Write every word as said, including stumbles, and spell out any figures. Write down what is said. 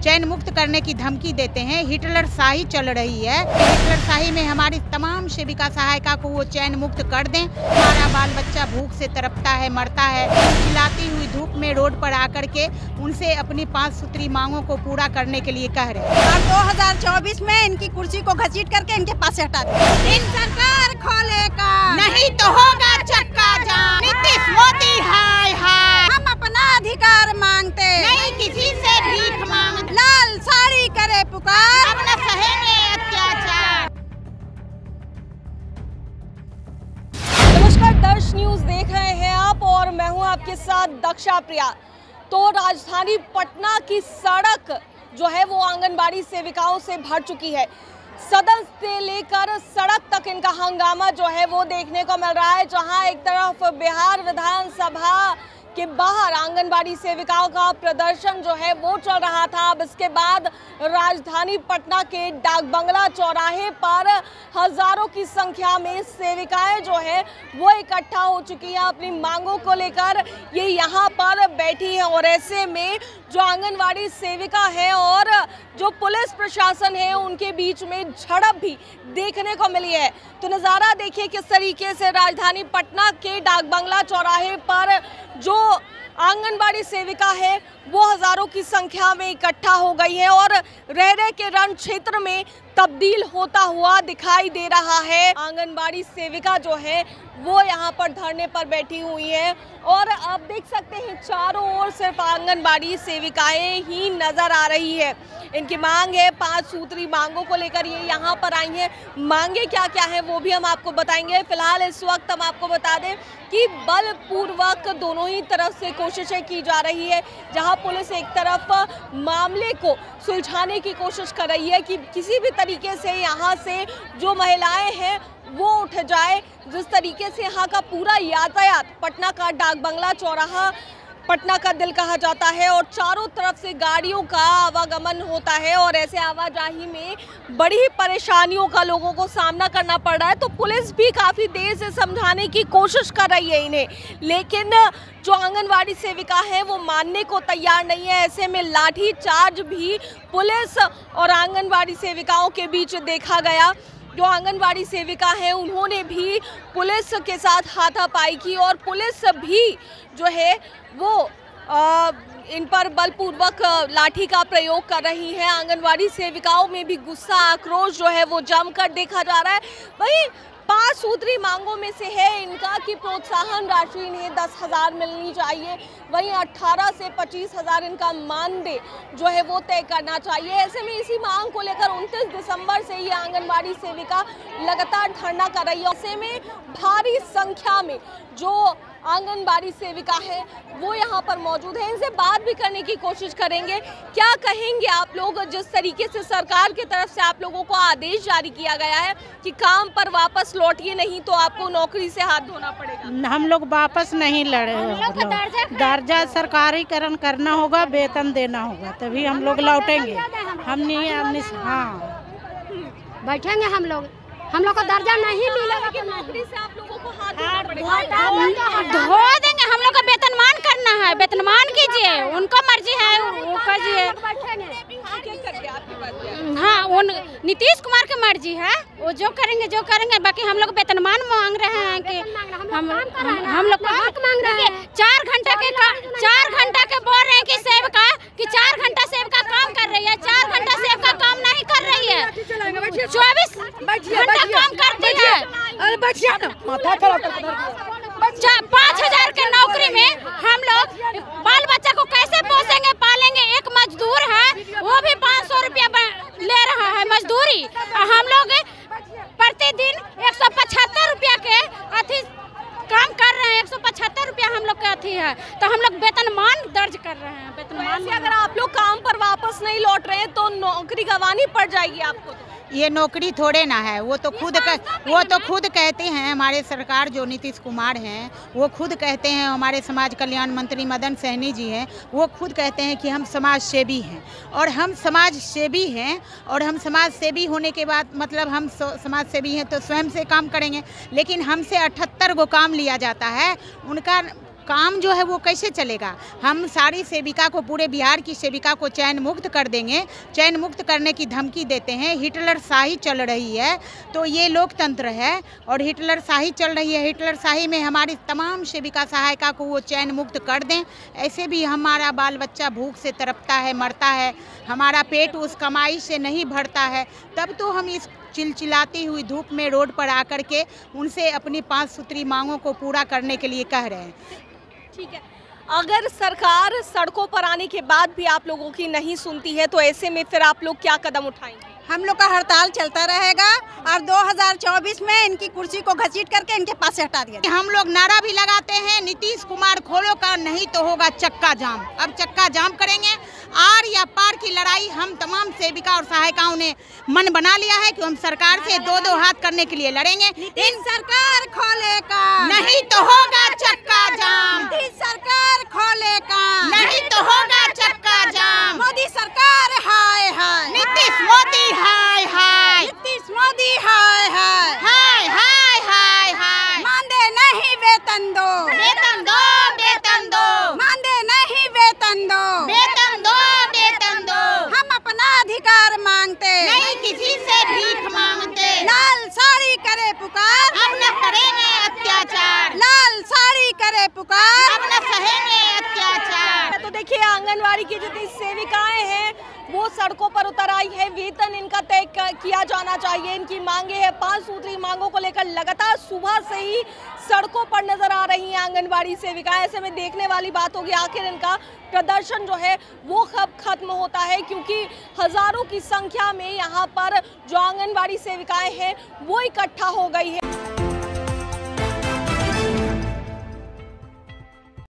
चैन मुक्त करने की धमकी देते हैं। हिटलर शाही चल रही है। हिटलर शाही में हमारी तमाम सेविका सहायिका को वो चैन मुक्त कर दें। हमारा बाल बच्चा भूख से तड़पता है, मरता है। चिल्लाती हुई धूप में रोड पर आकर के उनसे अपनी पांच सूत्री मांगों को पूरा करने के लिए कह रहे हैं। और दो हज़ार चौबीस में इनकी कुर्सी को घसीट करके इनके पास से हटा दें। इन सरकार खोलेगा नहीं तो होगा चक्का जाम। नीतीश मोदी हाय हाय। हम अपना अधिकार मांगते नहीं किसी से भीख मांग। लाल साड़ी करे पुकार, अब न सहेंगे अत्याचार। नमस्कार, दर्श न्यूज देख रहे हैं आप और मैं हूं आपके साथ दक्षा प्रिया। तो राजधानी पटना की सड़क जो है वो आंगनबाड़ी सेविकाओं से भर चुकी है। सदन से लेकर सड़क तक इनका हंगामा जो है वो देखने को मिल रहा है, जहां एक तरफ बिहार विधानसभा के बाहर आंगनबाड़ी सेविकाओं का प्रदर्शन जो है वो चल रहा था। अब इसके बाद राजधानी पटना के डाक बंगला चौराहे पर हजारों की संख्या में सेविकाएं जो है वो इकट्ठा हो चुकी हैं अपनी मांगों को लेकर। ये यहाँ पर बैठी है और ऐसे में जो आंगनबाड़ी सेविका है और जो पुलिस प्रशासन है उनके बीच में झड़प भी देखने को मिली है। तो नज़ारा देखिए किस तरीके से राजधानी पटना के डाक बंगला चौराहे पर जो आंगनबाड़ी सेविका है वो हजारों की संख्या में इकट्ठा हो गई है और रह रह के रण क्षेत्र में तब्दील होता हुआ दिखाई दे रहा है। आंगनबाड़ी सेविका जो है वो यहाँ पर धरने पर बैठी हुई है और आप देख सकते हैं चारों ओर सिर्फ आंगनबाड़ी सेविकाएं ही नजर आ रही है। इनकी मांग है, पांच सूत्री मांगों को लेकर ये यहाँ पर आई हैं। मांगे क्या क्या है वो भी हम आपको बताएंगे। फिलहाल इस वक्त हम आपको बता दें कि बलपूर्वक दोनों ही तरफ से कोशिशें की जा रही है। जहां पुलिस एक तरफ मामले को सुलझाने की कोशिश कर रही है कि किसी भी तरीके से यहां से जो महिलाएं हैं वो उठ जाए। जिस तरीके से यहाँ का पूरा यातायात, पटना का डाक बंगला चौराहा पटना का दिल कहा जाता है और चारों तरफ से गाड़ियों का आवागमन होता है और ऐसे आवाजाही में बड़ी परेशानियों का लोगों को सामना करना पड़ रहा है। तो पुलिस भी काफ़ी देर से समझाने की कोशिश कर रही है इन्हें, लेकिन जो आंगनवाड़ी सेविका है वो मानने को तैयार नहीं है। ऐसे में लाठी चार्ज भी पुलिस और आंगनवाड़ी सेविकाओं के बीच देखा गया। जो आंगनवाड़ी सेविका है उन्होंने भी पुलिस के साथ हाथापाई की और पुलिस भी जो है वो आ, इन पर बलपूर्वक लाठी का प्रयोग कर रही है। आंगनवाड़ी सेविकाओं में भी गुस्सा, आक्रोश जो है वो जमकर देखा जा रहा है। वहीं पांच सूत्री मांगों में से है इनका कि प्रोत्साहन राशि इन्हें दस हजार मिलनी चाहिए, वहीं अठारह से पच्चीस हजार इनका मानदेय जो है वो तय करना चाहिए। ऐसे में इसी मांग को लेकर उनतीस दिसंबर से ये आंगनबाड़ी सेविका लगातार धरना कर रही है। ऐसे में भारी संख्या में जो आंगनबाड़ी सेविका है वो यहाँ पर मौजूद है। इनसे बात भी करने की कोशिश करेंगे। क्या कहेंगे आप लोग, जिस तरीके से सरकार की तरफ से आप लोगों को आदेश जारी किया गया है कि काम पर वापस लौटिए, नहीं तो आपको नौकरी से हाथ धोना पड़ेगा। हम लोग वापस नहीं लड़े, दर्जा सरकारीकरण करना होगा, वेतन देना होगा, तभी हम लोग लौटेंगे। हम नहीं, हाँ बैठेंगे हम लोग। हम लोग को दर्जा नहीं मिलेगा कि नौकरी से आप लोगों को हाथ धोना पड़ेगा। धो देंगे। हम लोग का वेतनमान करना है, वेतनमान कीजिए, उनको मर्जी है वो कीजिए। हाँ, उन नीतीश कुमार की मर्जी है, वो जो करेंगे जो करेंगे। बाकी हम लोग वेतनमान मांग रहे हैं कि हम हम लोग को हक मांग रहे हैं। चार घंटा के चार घंटा के बोल रहे हैं कि सेविका कि चार घंटा सेविका काम कर रही है, चार घंटा सेविका काम नहीं कर रही है, चौबीस घंटा काम करती है। पाँच हजार के नौकरी में हम लोग बाल बच्चा को कैसे पोसेंगे, पालेंगे। एक मजदूर है वो भी पाँच सौ रुपया ले रहा है मजदूरी, और हम लोग प्रतिदिन एक सौ पचहत्तर रुपया के अथी काम कर रहे हैं। एक सौ पचहत्तर रुपया हम लोग का अथी है, तो हम लोग वेतनमान दर्ज कर रहे हैं। वेतनमान अगर आप लोग काम पर वापस नहीं लौट रहे हैं तो नौकरी गंवानी पड़ जाएगी आपको। ये नौकरी थोड़े ना है, वो तो खुद कर, वो तो खुद कहते हैं। हमारे सरकार जो नीतीश कुमार हैं वो खुद कहते हैं, हमारे समाज कल्याण मंत्री मदन सहनी जी हैं, वो खुद कहते हैं कि हम समाज सेवी हैं। और हम समाज सेवी हैं और हम समाज सेवी होने के बाद मतलब हम समाज सेवी हैं तो स्वयं से काम करेंगे, लेकिन हमसे अठहत्तर गो काम लिया जाता है। उनका काम जो है वो कैसे चलेगा। हम सारी सेविका को, पूरे बिहार की सेविका को चयन मुक्त कर देंगे, चयन मुक्त करने की धमकी देते हैं। हिटलर शाही चल रही है, तो ये लोकतंत्र है और हिटलर शाही चल रही है। हिटलर शाही में हमारी तमाम सेविका सहायिका को वो चयन मुक्त कर दें। ऐसे भी हमारा बाल बच्चा भूख से तड़पता है, मरता है, हमारा पेट उस कमाई से नहीं भरता है, तब तो हम इस चिलचिलाती हुई धूप में रोड पर आकर के उनसे अपनी पांच सूत्री मांगों को पूरा करने के लिए कह रहे हैं। ठीक है, अगर सरकार सड़कों पर आने के बाद भी आप लोगों की नहीं सुनती है तो ऐसे में फिर आप लोग क्या कदम उठाएंगे? हम लोग का हड़ताल चलता रहेगा और दो हज़ार चौबीस में इनकी कुर्सी को घसीट करके इनके पास से हटा दिया। हम लोग नारा भी लगाते हैं, नीतीश कुमार खोलो का, नहीं तो होगा चक्का जाम। अब चक्का जाम करेंगे। आर या पार की लड़ाई हम तमाम सेविका और सहायिकाओं ने मन बना लिया है कि हम सरकार से दो दो हाथ करने के लिए लड़ेंगे। इन सरकार खोले का, नहीं तो होगा चक्का जाम। नीतीश सरकार खोले का, नहीं तो होगा चक्का जाम। मोदी सरकार हाय हाय, नीतीश मोदी हाय हाय, नीतीश मोदी हाय हाय, हाय हाय हाय हाय। मानदे नहीं वेतन दो, वेतन दो, वेतन दो, मानदे नहीं वेतन दो, वेतन दो, वेतन दो। हम अपना अधिकार मांगते, नहीं किसी से भीख मांगते। लाल साड़ी करे पुकार, हम न करेंगे अत्याचार। लाल साड़ी करे पुकार, हम न सहेंगे अत्याचार। तो देखिए, आंगनवाड़ी की जितनी सेविकाएं हैं वो सड़कों पर उतर आई है। वेतन इनका तय किया जाना चाहिए, इनकी मांगे हैं। पांच सूत्री मांगों को लेकर लगातार सुबह से ही सड़कों पर नजर आ रही हैं आंगनवाड़ी सेविकाएं। ऐसे में देखने वाली बात होगी आखिर इनका प्रदर्शन जो है वो कब खत्म होता है, क्योंकि हजारों की संख्या में यहाँ पर जो आंगनवाड़ी सेविकाएं हैं वो इकट्ठा हो गई है।